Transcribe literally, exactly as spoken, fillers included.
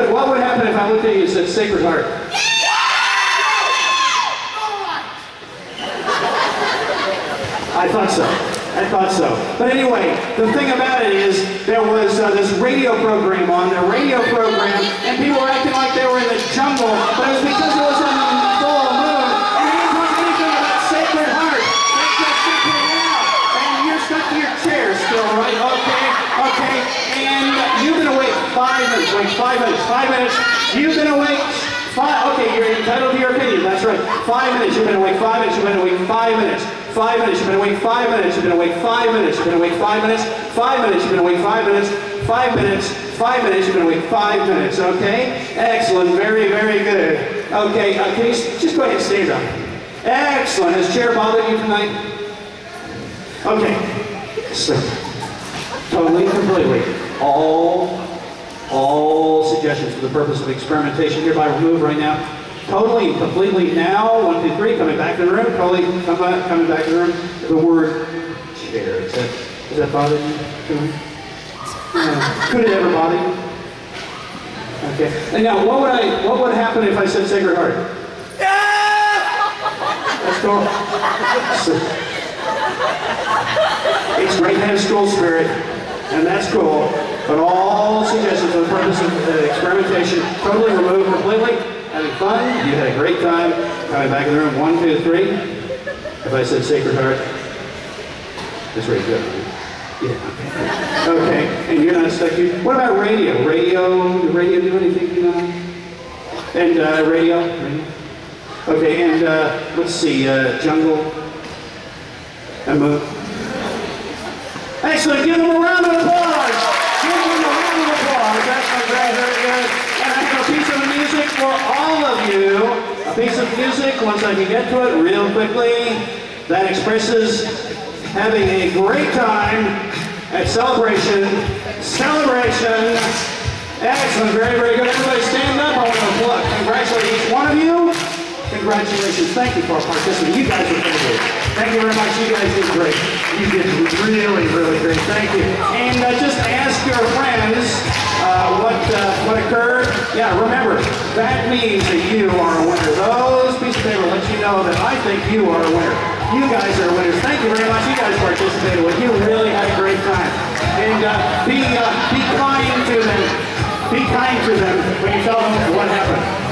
would, what would happen if I looked at you and said Sacred Heart? I thought so. I thought so. But anyway, the thing about it is, there was uh, this radio program on, the radio program, and people were acting like they were in the jungle, but it was because it was on the full moon, and they didn't talk anything about Sacred Heart. They just simply out. And you're stuck to your chair still, right? Okay, okay. And you've been awake five minutes, wait, five minutes, five minutes. You've been awake five, okay, you're entitled to your opinion, that's right. Five minutes, you've been awake five minutes, you've been awake five minutes. Five minutes, you've been awake five minutes, you've been awake five minutes, you've been awake five minutes, five minutes, you've been awake five minutes, five minutes, five minutes, you've been awake five minutes, okay? Excellent, very, very good. Okay, uh, can you just go ahead and stand up? Excellent, has chair bothered you tonight? Okay, so, totally, completely, all, all suggestions for the purpose of experimentation hereby removed right now. Totally, completely now, one, two, three, coming back to the room, totally come back, coming back to the room. The word chair, is that, does that bother you? Uh, could it ever bother you? Okay, and now what would I, what would happen if I said Sacred Heart? That's cool. It's great to have school spirit, and that's cool, but all suggestions for the purpose of uh, experimentation, totally removed completely. Having fun, you had a great time. Coming back in the room, one, two, three. If I said Sacred Heart, just raise it up. Yeah, okay. Okay, and you're not stuck. You, what about radio? Radio, did radio do anything, you know? And uh, radio? radio? Okay, and uh, let's see, uh, jungle. And move. Excellent, give them a round of applause. Give them a round of applause. That's very, very good. And I have a piece of music for all of you. A piece of music, once I can get to it real quickly, that expresses having a great time at Celebration. Celebration. Excellent, very, very good. Everybody stand up. I want to applaud. Congratulate each one of you. Congratulations. Thank you for participating. You guys were great. Thank you very much. You guys did great. You did really, really great. Thank you. And uh, just ask your friends uh, what uh, what occurred. Yeah, remember, that means that you are a winner. Those pieces of paper let you know that I think you are a winner. You guys are winners. Thank you very much. You guys participated. Well, you really had a great time. And uh, be uh, be kind to them. Be kind to them when you tell them what happened.